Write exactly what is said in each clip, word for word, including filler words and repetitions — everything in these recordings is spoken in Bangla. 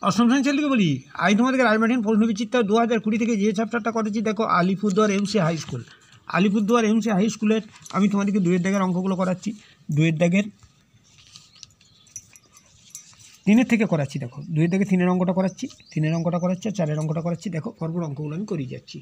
অষ্টম শ্রেণীর ছেলেকে বলি, আমি তোমাদেরকে রাজমার্টিন প্রশ্নবিচিত্রা দু হাজার কুড়ি থেকে যে চ্যাপ্টারটা করেছি দেখো, Alipurduar MC high school. Alipurduar MC high স্কুলের আমি তোমাদেরকে দুয়ের দাগের অঙ্কগুলো করাচ্ছি। দুয়ের দাগের তিনের থেকে করাচ্ছি। দেখো দুয়ের দাগে তিনের অঙ্কটা করাচ্ছি, তিনের অঙ্কটা করাচ্ছি, চারের অঙ্কটা করাচ্ছি। দেখো পরপর অঙ্কগুলো আমি করিয়ে যাচ্ছি।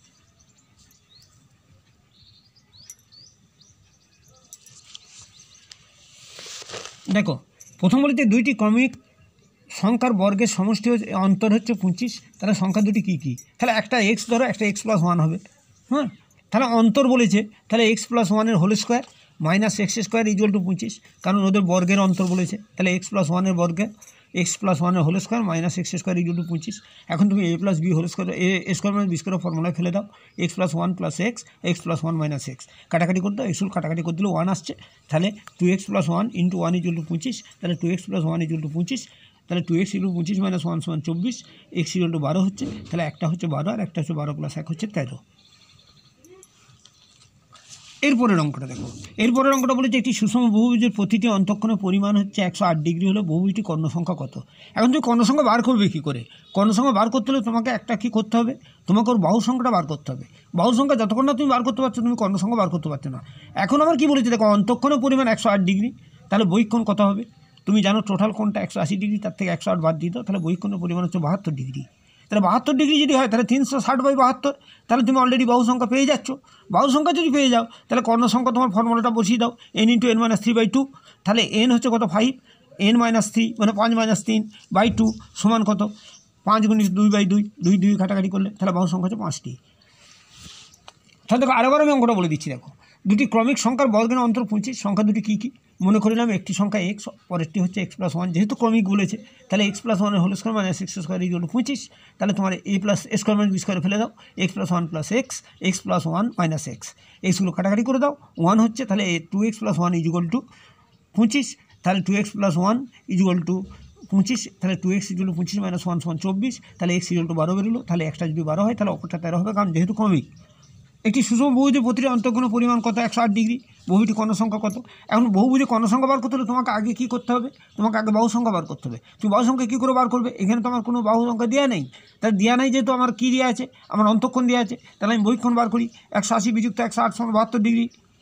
দেখো প্রথম বলতে দুইটি ক্রমিক সংখ্যার বর্গের সমষ্টি অন্তর হচ্ছে পঁচিশ। তাহলে সংখ্যা দুটি কী কী? তাহলে একটা এক্স ধরো, একটা এক্স প্লাস ওয়ান হবে। হ্যাঁ, তাহলে অন্তর বলেছে, তাহলে এক্স প্লাস ওয়ানের whole square minus x square equal to পঁচিশ, কারণ ওদের বর্গের অন্তর বলেছে। তাহলে এক্স প্লাস ওয়ানের বর্গে এক্স প্লাস ওয়ানের whole square minus x square equal to পঁচিশ। এখন তুমি a plus b whole square a square minus b square ফর্মুলায় ফেলে দাও। X plus one plus x, x plus one minus x, কাটাকাটি করতে এক্স কাটাকাটি করে দিলে ওয়ান আসছে। তাহলে two x plus one into one equal to পঁচিশ। তাহলে two x plus one equal to পঁচিশ। তাহলে টু এক্স ইকুয়াল পঁচিশ মাইনাস ওয়ান সমান চব্বিশ, এক্স ইকুয়াল টু বারো হচ্ছে। তাহলে একটা হচ্ছে বারো আর একটা হচ্ছে বারো প্লাস এক হচ্ছে তেরো। এরপরের অঙ্কটা দেখো, এরপরের অঙ্কটা বলেছে একটি সুষম বহুভুজের প্রতিটি অন্তঃক্ষণের পরিমাণ হচ্ছে একশো আট ডিগ্রি হলে বহুভুজটি কর্ণ সংখ্যা কত? এখন তুমি কর্ণ সংখ্যা বার করবে কী করে? কর্ণ সংখ্যা বার করতে হলে তোমাকে একটা কী করতে হবে, তোমাকে ওর বাহু সংখ্যাটা বার করতে হবে। বাহু সংখ্যা যতক্ষণ না তুমি বার করতে পারছো, তুমি কর্ণ সংখ্যা বার করতে পারছো না। এখন আবার কী বলেছে দেখো, অন্তঃক্ষণের পরিমাণ একশো আট ডিগ্রি, তাহলে বহিঃকোণ কত হবে? তুমি জানো টোটাল কোণটা একশো আশি ডিগ্রি, তার থেকে একশো আট বাদ দিয়ে দাও, তাহলে বহিঃকোণের পরিমাণ হচ্ছে বাহাত্তর ডিগ্রি। তাহলে বাহাত্তর ডিগ্রি যদি হয় তাহলে তিনশো ষাট বাই বাহাত্তর, তাহলে তুমি অলরেডি বাহু সংখ্যা পেয়ে যাচ্ছ। বাহু সংখ্যা যদি পেয়ে যাও তাহলে কর্ণ সংখ্যা তোমার ফর্মুলাটা বসিয়ে দাও, n into n minus three by two. তাহলে এন হচ্ছে কত? ফাইভ। এন মাইনাস থ্রি মানে পাঁচ মাইনাস তিন বাই টু সমান কত? পাঁচ গুণিত দুই বাই দুই, দুই দুই কাটাকাটি করলে তাহলে বাহু সংখ্যা হচ্ছে পাঁচটি। তাহলে দেখো আরেকবার আমি অঙ্কটা বলে দিচ্ছি। দেখো দুটি ক্রমিক সংখ্যার বর্গের অন্তর পঁচিশ, সংখ্যা দুটি কী কী? মনে করিলাম একটি সংখ্যা এক্স, পরেরটি হচ্ছে এক্স প্লাস ওয়ান। যেহেতু ক্রমিক বলেছে তাহলে এক্স প্লাস ওয়ানের whole square minus x square equal to পঁচিশ। তাহলে তোমার a plus a square minus b square ফেলে দাও, x plus one plus x, x plus one minus x, এক্সগুলো কাটাকাটি করে দাও, ওয়ান হচ্ছে। তাহলে two x plus one equal to পঁচিশ। তাহলে two x plus one equal to পঁচিশ। তাহলে টু এক্স ইকুয়াল টু পঁচিশ মাইনাস ওয়ান সমান চব্বিশ। তাহলে এক্স ইকুয়াল টু বারো বেরোলো। তাহলে একটা যদি বারো হয় তাহলে অপরটা তেরো হবে, কারণ যেহেতু ক্রমিক। একটি সুষম বহুভুজের প্রতিটি অন্তঃক্ষণের পরিমাণ কত? একশো আট ডিগ্রি। বহুটি কর্ণ সংখ্যা কত? এখন বহুভুজে কর্ণ সংখ্যা বার করতে হলে তোমাকে আগে কী করতে হবে? তোমাকে আগে বাহু সংখ্যা বার করতে হবে। তুমি বাহু সংখ্যা কী করে বার করবে? এখানে তো আমার কোনো বাহু সংখ্যা দেওয়া নেই। তাহলে দেওয়া নেই যেহেতু আমার কী দেওয়া আছে? আমার অন্তঃক্ষণ দেওয়া আছে। তাহলে আমি বহিঃক্ষণ বার করি। একশো আশি বিযুক্ত একশো আট সমান বাহাত্তর ডিগ্রি।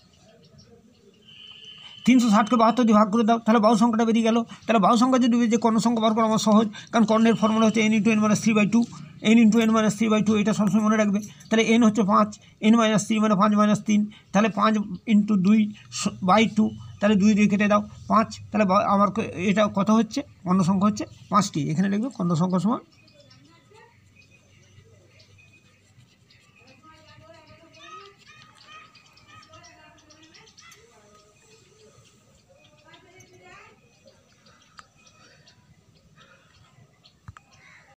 তিনশো ষাটকে বাহাত্তর দিয়ে ভাগ করে দাও, তাহলে বাহু সংখ্যাটা বেরিয়ে গেল। তাহলে বাহু সংখ্যা যদি যে কর্ণ সংখ্যা বার করা আমার সহজ, কারণ কর্ণের ফর্মুলা হচ্ছে n into n minus three by two. N into n minus three by two, এটা সবসময় মনে রাখবে। তাহলে এন হচ্ছে পাঁচ, এন মাইনাস থ্রি মানে পাঁচ মাইনাস তিন, তাহলে পাঁচ ইন্টু দুই বাই টু, তাহলে দুই দিয়ে কেটে দাও পাঁচ। তাহলে আমার এটা কত হচ্ছে? কর্ণ সংখ্যা হচ্ছে পাঁচটি। এখানে লিখবে কর্ণ সংখ্যা সমান